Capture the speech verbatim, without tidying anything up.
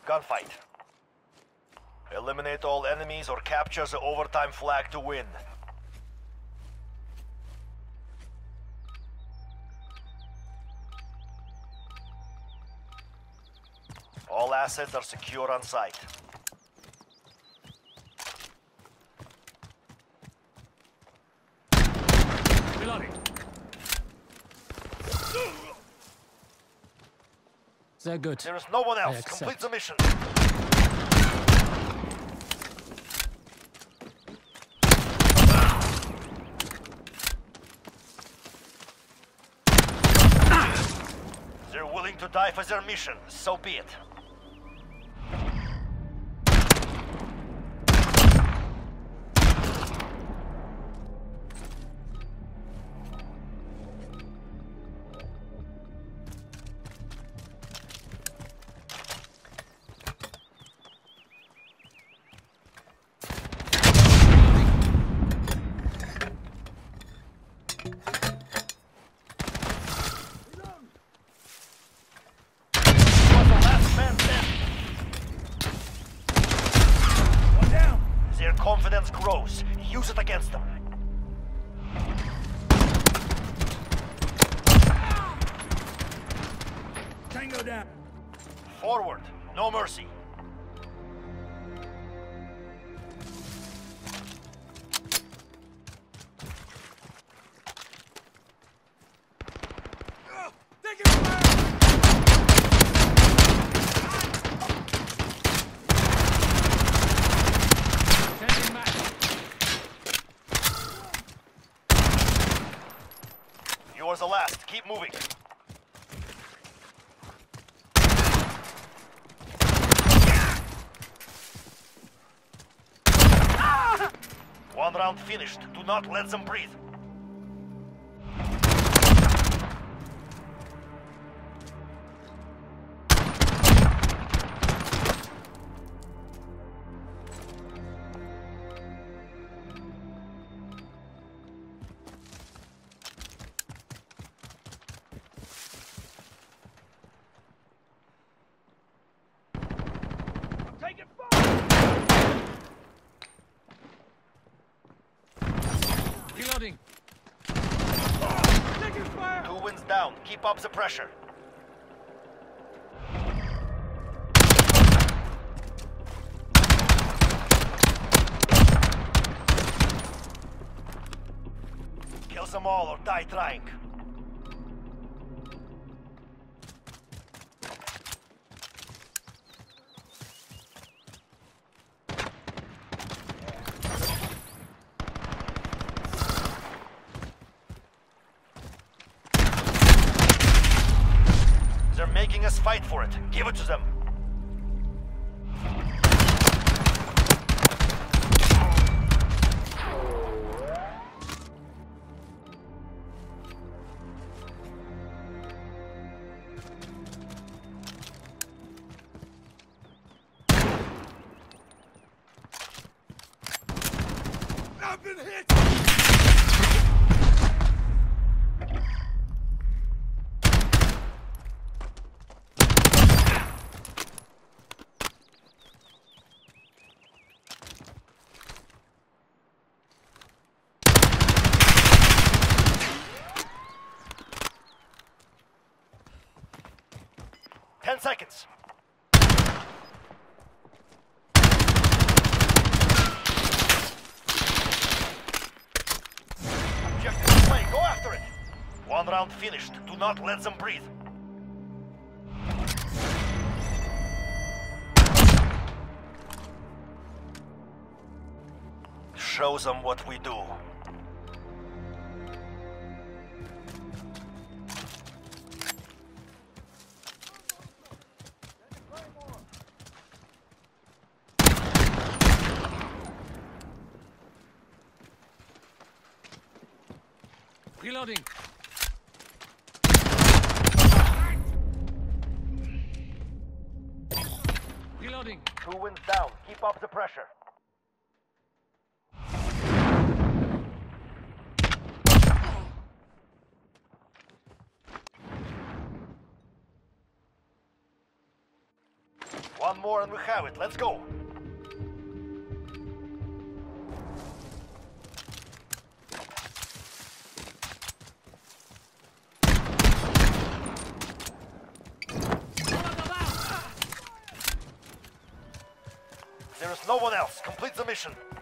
Gunfight. Eliminate all enemies or capture the overtime flag to win. All assets are secure on site. Reloading. They're good. There is no one I else. accept. Complete the mission. They're willing to die for their mission, so be it. Confidence grows. Use it against them. Tango down. Forward. No mercy. Taking fire! Yours the last. Keep moving. One round finished. Do not let them breathe. Reloading. Taking fire. Two wins down. Keep up the pressure. Kill them all or die trying. They're making us fight for it. Give it to them. I've been hit. Ten seconds. Objective in play. Go after it. One round finished. Do not let them breathe. Show them what we do. Reloading. Reloading. Two wins down. Keep up the pressure. One One more and we have it. Let's go. There is no one else. Complete the mission.